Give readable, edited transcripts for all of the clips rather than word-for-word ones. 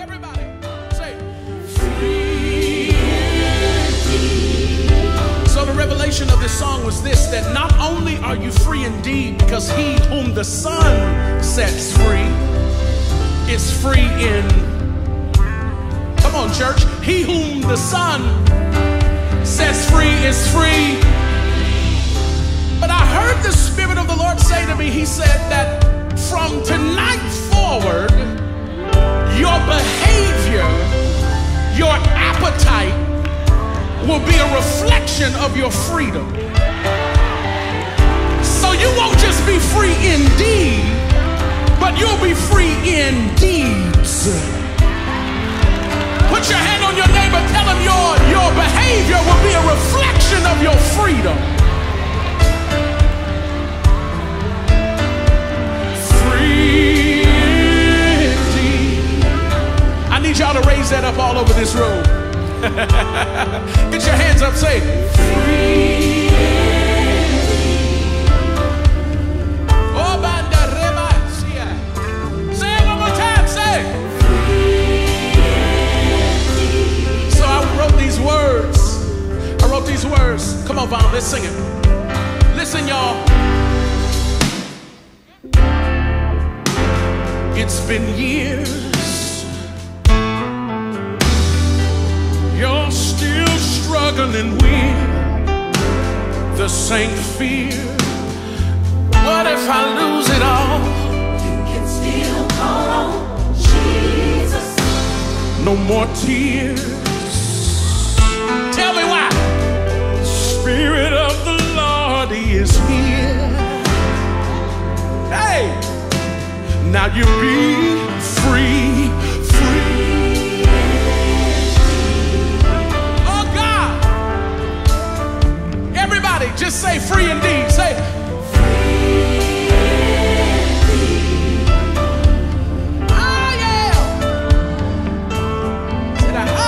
Everybody, say, free indeed. So the revelation of this song was this, that not only are you free indeed, because he whom the Son sets free is free in, come on church, he whom the Son sets free is free. But I heard the Spirit of the Lord say to me, he said that from tonight forward, your behavior, your appetite will be a reflection of your freedom. So you won't just be free indeed, but you'll be free in deeds. Put your hand on your neighbor, tell him your behavior will be a reflection of your freedom. Free indeed. I need y'all to raise that up all over this room. Get your hands up, say, free indeed. Oh, banda reba, say it one more time, say, so I wrote these words. I wrote these words. Come on, Vaughn, let's sing it. Listen, y'all. It's been years. You're still struggling with the same fear. What if I lose it all? You can still call on Jesus. No more tears. Tell me why. The Spirit of the Lord is here. Hey, now you be free, free. Oh God. Everybody just say free indeed. Say free indeed. I am. Say that I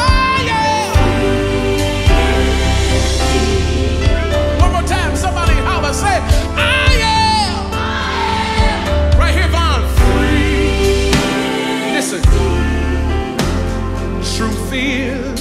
am. One more time, somebody holler, say I am. Right here, Vaughn. Free. Listen. Truth is,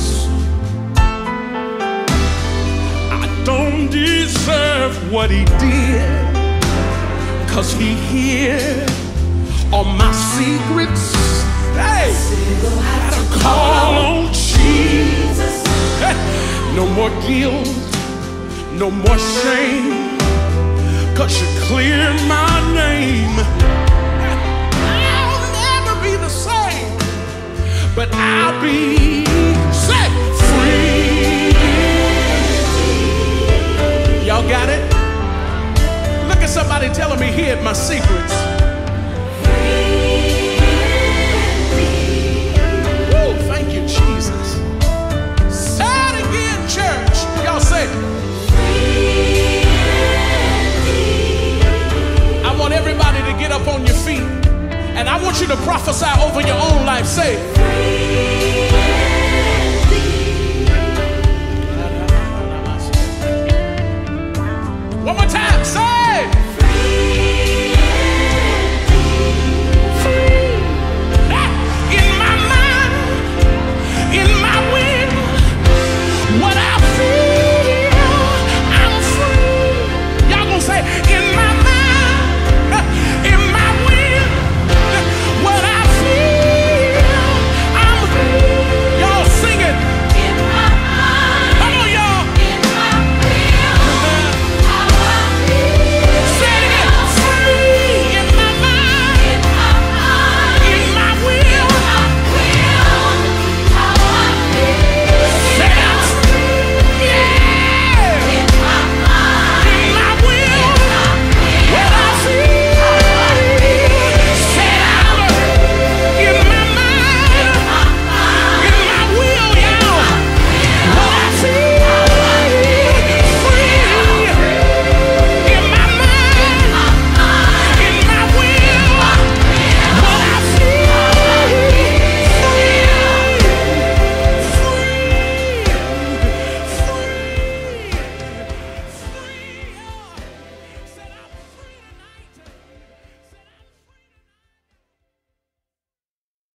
I don't deserve what he did, 'cause he hid all my secrets. Hey, gotta call on Jesus. Hey, no more guilt, no more shame, 'cause you cleared my name. I'll never be the same, but I'll be set free. Y'all got it? Look at somebody telling me he hid my secrets. Woo, thank you, Jesus. Say it again, church. Y'all say, I want everybody to get up on your feet, and I want you to prophesy over your own life. Say,